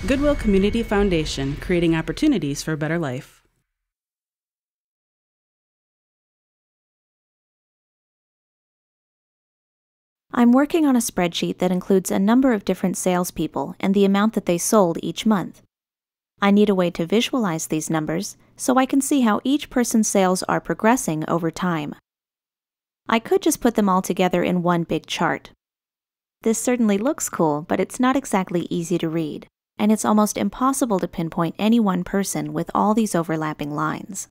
Goodwill Community Foundation, creating opportunities for a better life. I'm working on a spreadsheet that includes a number of different salespeople and the amount that they sold each month. I need a way to visualize these numbers so I can see how each person's sales are progressing over time. I could just put them all together in one big chart. This certainly looks cool, but it's not exactly easy to read, and it's almost impossible to pinpoint any one person with all these overlapping lines.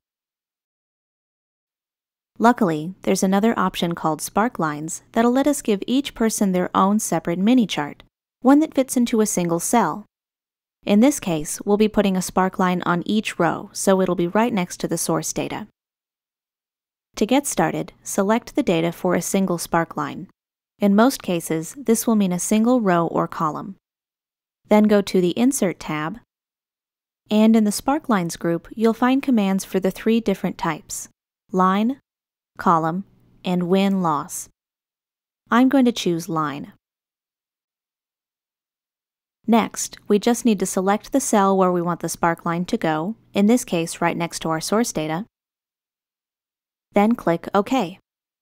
Luckily, there's another option called Sparklines that'll let us give each person their own separate mini chart, one that fits into a single cell. In this case, we'll be putting a sparkline on each row, so it'll be right next to the source data. To get started, select the data for a single sparkline. In most cases, this will mean a single row or column. Then go to the Insert tab, and in the Sparklines group, you'll find commands for the 3 different types: line, column, and win-loss. I'm going to choose line. Next, we just need to select the cell where we want the sparkline to go, in this case right next to our source data. Then click OK.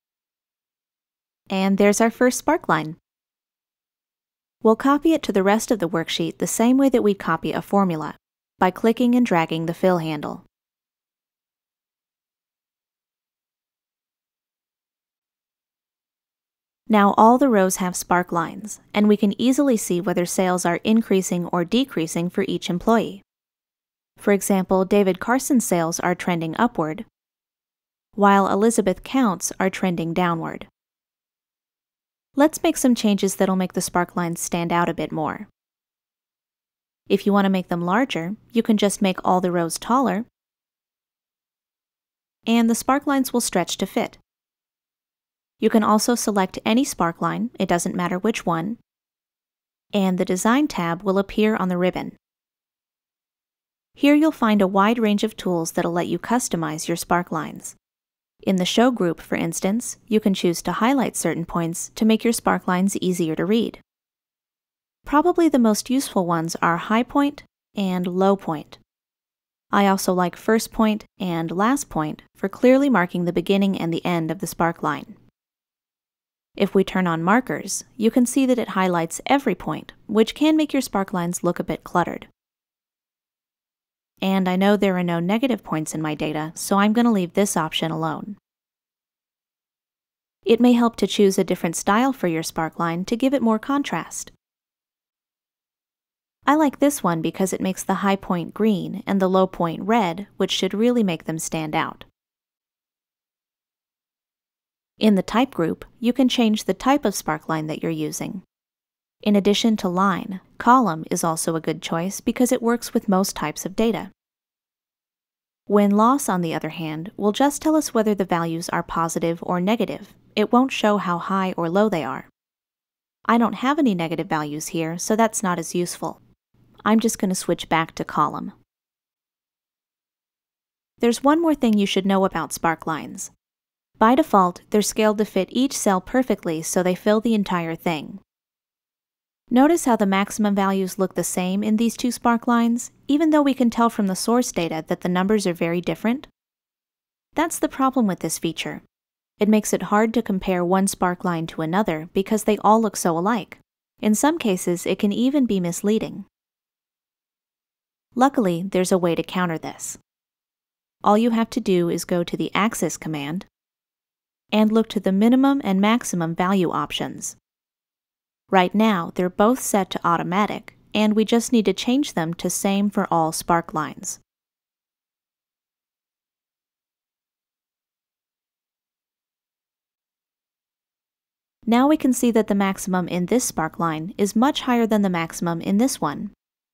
And there's our first sparkline. We'll copy it to the rest of the worksheet the same way that we'd copy a formula, by clicking and dragging the fill handle. Now all the rows have sparklines, and we can easily see whether sales are increasing or decreasing for each employee. For example, David Carson's sales are trending upward, while Elizabeth Count's are trending downward. Let's make some changes that'll make the sparklines stand out a bit more. If you want to make them larger, you can just make all the rows taller, and the sparklines will stretch to fit. You can also select any sparkline, it doesn't matter which one, and the Design tab will appear on the ribbon. Here you'll find a wide range of tools that'll let you customize your sparklines. In the Show group, for instance, you can choose to highlight certain points to make your sparklines easier to read. Probably the most useful ones are High Point and Low Point. I also like First Point and Last Point for clearly marking the beginning and the end of the sparkline. If we turn on markers, you can see that it highlights every point, which can make your sparklines look a bit cluttered. And I know there are no negative points in my data, so I'm going to leave this option alone. It may help to choose a different style for your sparkline to give it more contrast. I like this one because it makes the high point green and the low point red, which should really make them stand out. In the Type group, you can change the type of sparkline that you're using. In addition to line, column is also a good choice because it works with most types of data. Win-loss, on the other hand, will just tell us whether the values are positive or negative. It won't show how high or low they are. I don't have any negative values here, so that's not as useful. I'm just going to switch back to column. There's one more thing you should know about sparklines. By default, they're scaled to fit each cell perfectly so they fill the entire thing. Notice how the maximum values look the same in these 2 sparklines, even though we can tell from the source data that the numbers are very different? That's the problem with this feature. It makes it hard to compare one sparkline to another because they all look so alike. In some cases, it can even be misleading. Luckily, there's a way to counter this. All you have to do is go to the Axis command and look to the minimum and maximum value options. Right now, they're both set to automatic, and we just need to change them to same for all sparklines. Now we can see that the maximum in this sparkline is much higher than the maximum in this one.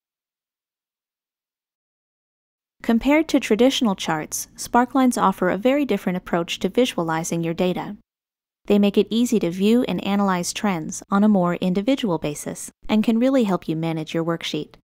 Compared to traditional charts, sparklines offer a very different approach to visualizing your data. They make it easy to view and analyze trends on a more individual basis and can really help you manage your worksheet.